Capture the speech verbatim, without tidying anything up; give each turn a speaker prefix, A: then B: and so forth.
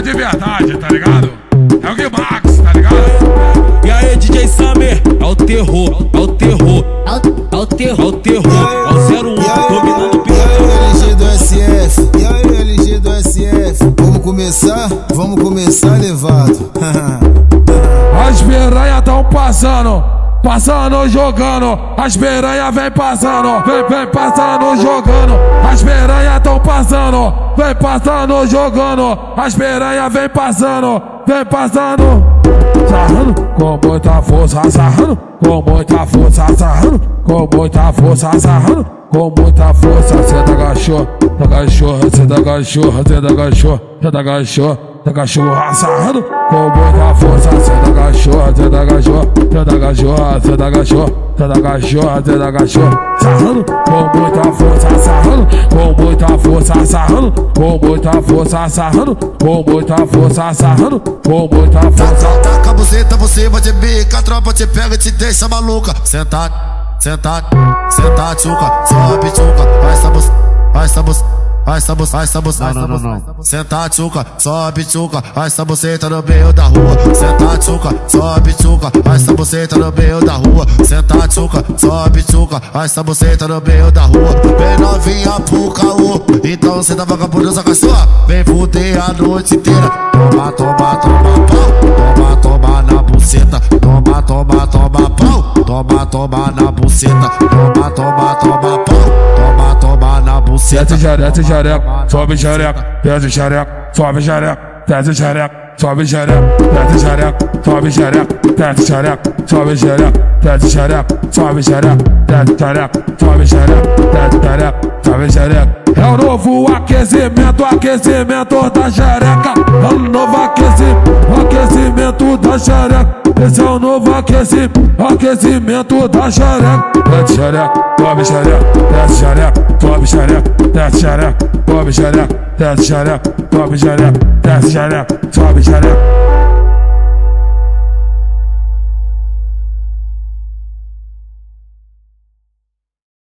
A: de verdade, tá ligado? É o Gui Max, tá ligado?
B: E aí, D J Summer, é o terror, é o terror, é o, é o terror, é o terror, é o zero um, dominando o pior.
C: E aí, L G do S F, e aí, L G do S F. Vamos começar? Vamos começar, levado.
A: As piranhas tão passando, passando, jogando. As piranhas vem passando, vem, vem passando, jogando. As piranhas tão passando, vem passando, jogando. As piranhas vem passando, vem passando. Sarrando com muita força, sarrando com muita força, sarrando com muita força, sarrando com muita força. Cê tá agachou, tá agachou, cê tá agachou, cê tá agachou, cê tá agachou, tá agachou, sarrando com muita força. Cê tá agachou, cê tá agachou, cê tá agachou, cê tá agachou, cê tá agachou, cê tá agachou, sarrando com muita força, sarrando com muita força, sarrando com muita força, sarrando com muita força, sarrando com muita força.
D: Taca a buceta, você vai de bica, a tropa te pega e te deixa maluca. Senta, senta, senta, tchuca, sobe, tchuca, vai essa buceta, vai essa buceta. Vai essa buceta, vai essa buceta, não, não, não, não. Senta, tchuca, sobe, tchuca, vai essa buceta no meio da rua. Senta, tchuca, sobe, tchuca, vai essa buceta no meio da rua. Senta, tchuca, sobe, tchuca, vai essa buceta no meio da rua. Vem novinha pro caô, então cê tá vagabundo essa cachorra. Vem fuder a noite inteira. Toma, toma, toma pau, toma, toma na buceta. Toma, toma, toma pau, toma, toma na buceta. Toma, toma, toma pau, toma, toma na buceta.
A: Desce xereca, xereca, sobe xereca, desce xereca, sobe xereca, desce xereca, sobe xereca, desce xereca, sobe xereca, desce xereca, sobe xereca, desce xereca, sobe xereca, desce xereca, sobe xereca, desce xereca, sobe xereca. É o novo aquecimento, aquecimento da xereca. É o novo aquecimento, aquecimento da xereca. Esse é o novo aquecimento, aquecimento da xereca. Desce xereca, sobe xereca, desce xereca, sobe xereca, desce xereca, sobe xereca, desce xereca, sobe xereca, desce xereca, sobe xereca.